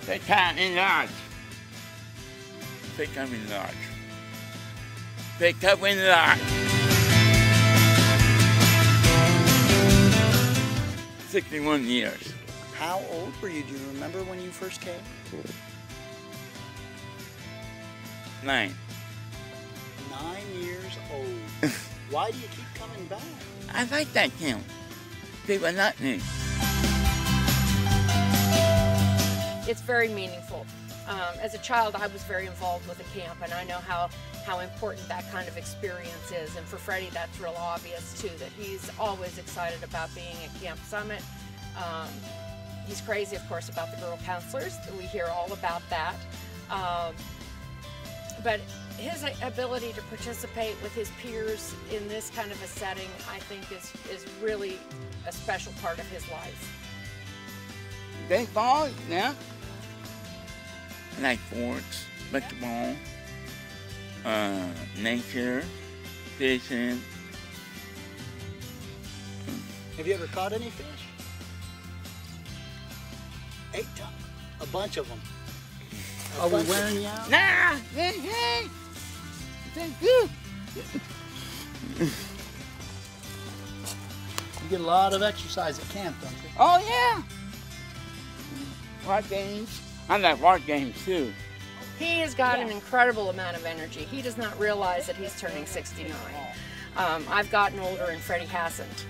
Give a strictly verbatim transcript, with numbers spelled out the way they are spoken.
They come in large. They come in large. They come in large. sixty-one years. How old were you? Do you remember when you first came? Nine. Nine years old. Why do you keep coming back? I like that camp. People like me. It's very meaningful. Um, as a child, I was very involved with the camp, and I know how, how important that kind of experience is. And for Freddie, that's real obvious too, that he's always excited about being at Camp Summit. Um, he's crazy, of course, about the girl counselors. We hear all about that. Um, but his ability to participate with his peers in this kind of a setting, I think, is, is really a special part of his life. Baseball, yeah. I like sports, basketball, uh, nature, fishing. Have you ever caught any fish? Eight ton. A bunch of them. Are we wearing you out? Nah, hey, hey. Thank you. You get a lot of exercise at camp, don't you? Oh, yeah. Rock games. I like rock games, too. He has got an incredible amount of energy. He does not realize that he's turning sixty-nine. Um, I've gotten older and Freddie hasn't.